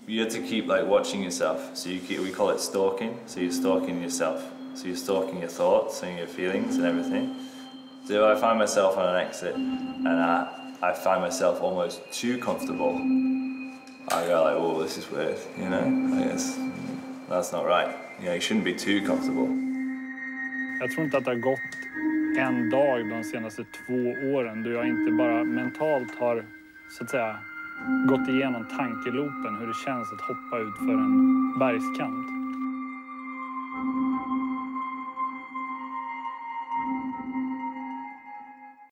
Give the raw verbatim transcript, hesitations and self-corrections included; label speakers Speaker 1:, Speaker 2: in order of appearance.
Speaker 1: you have to keep like watching yourself. So you keep, we call it stalking. So you're stalking yourself. So you're stalking your thoughts and your feelings and everything. So if I find myself on an exit and I, I find myself almost too comfortable, I go like, oh, this is weird, you know? I guess that's not right. You know, you shouldn't be too comfortable.
Speaker 2: Jag tror inte att det har gått en dag de senaste två åren då jag inte bara mentalt har, så att säga, gått igenom tankeloopen hur det känns att hoppa ut för en bergskant.